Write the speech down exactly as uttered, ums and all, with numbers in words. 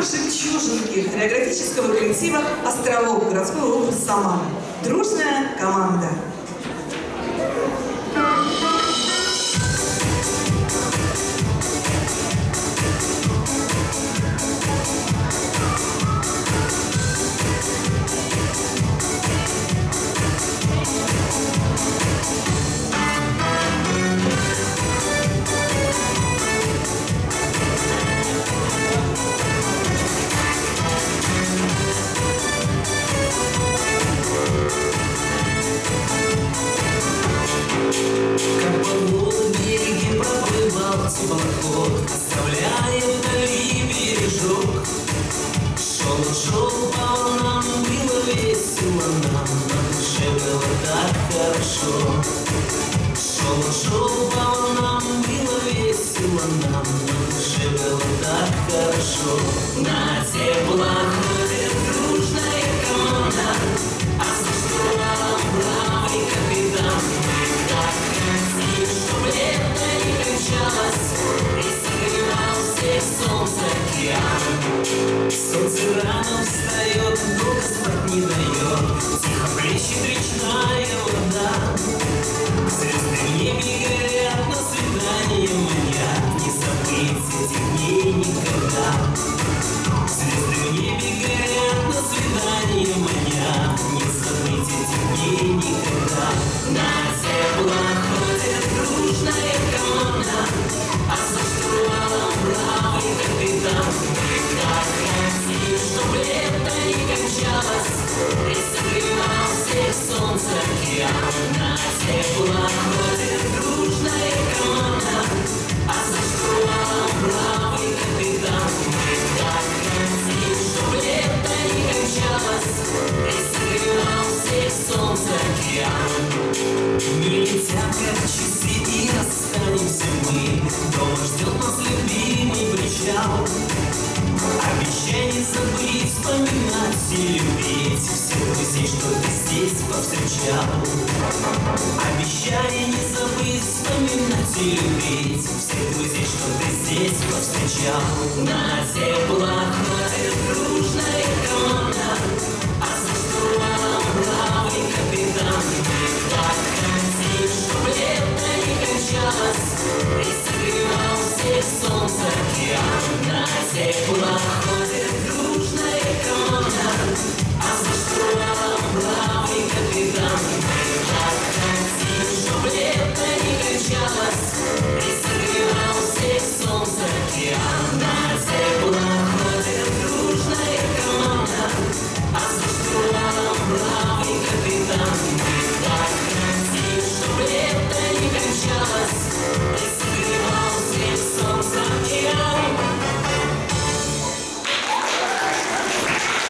жемчужинки хореографического коллектива «Островок» городской области Самары. Дружная команда. Теплоход, оставляя вдали бережок. Шел, шел по волнам, было весело нам, на душе было так хорошо. Шел, шел по волнам, было весело нам, на душе было так хорошо. На теплоходе дружная команда, а за штурвалом бравый капитан. Мы так хотим, чтоб лето не кончалось, и согревал всех солнце океан. Солнце рано встает, долго спать не дает, тихо плещет речная вода. Звезды в небе горят, на свидание манят, не забыть этих дней никогда. Звезды в небе горят, на свидание манят, не забыть этих дней никогда. На теплоходе дружная команда, а за штурвалом бравый капитан. Мы так хотим, чтоб лето не кончалось, и согревал всех солнце океан. На теплоходе дружная команда, а за штурвалом бравый капитан. Мы так хотим, чтоб лето не кончалось, и согревал всех солнце океан. Не летят как часы и расстанемся мы, дома ждет нас любимый причал. Обещай не забыть вспоминать и любить всех друзей, что ты здесь повстречал. Обещай не забыть вспоминать и любить всех друзей, что ты здесь повстречал. На теплоходе дружная команда, а за штурвалом бравый капитан. Мы так хотим, чтоб лето не кончалось, и согревал всех солнце океан. На теплоходе